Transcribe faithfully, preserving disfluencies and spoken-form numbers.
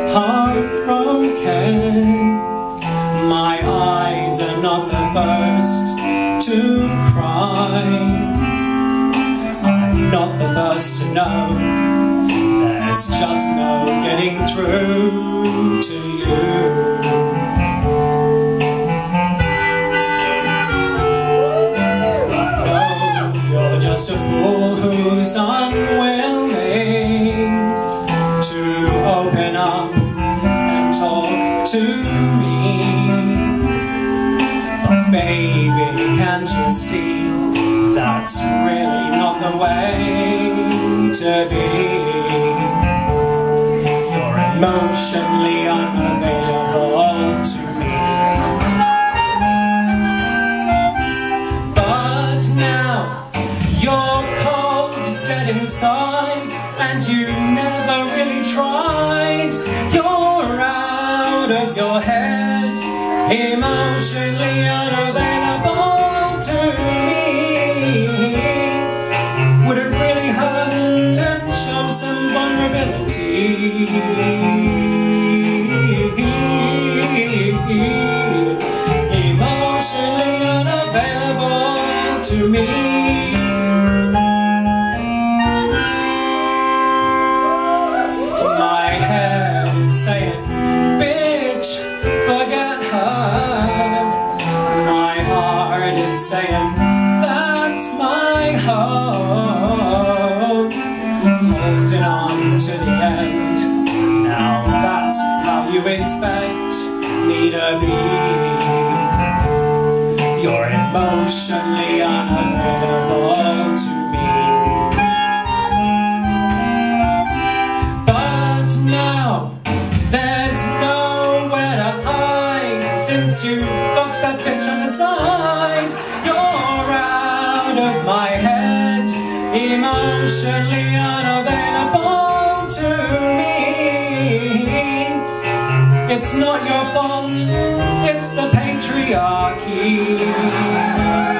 heartbroken. My eyes are not the first to cry. I'm not the first to know there's just no getting through to you. Just a fool who's unwilling to open up and talk to me. But baby, can't you see that's really not the way to be? You're emotionally unavailable to me. But now you're cold, dead inside, and you never really tried. You're out of your head, emotionally unavailable to me. Would it really hurt to show some vulnerability? Emotionally unavailable to me. Saying, bitch, forget her. My heart is saying, that's my hope. Holding on to the end. Now that's how you expect me to be. You're emotionally unavailable to me. But now there's nowhere to hide, since you fucked that bitch on the side. You're out of my head, emotionally unavailable to me. It's not your fault, it's the patriarchy.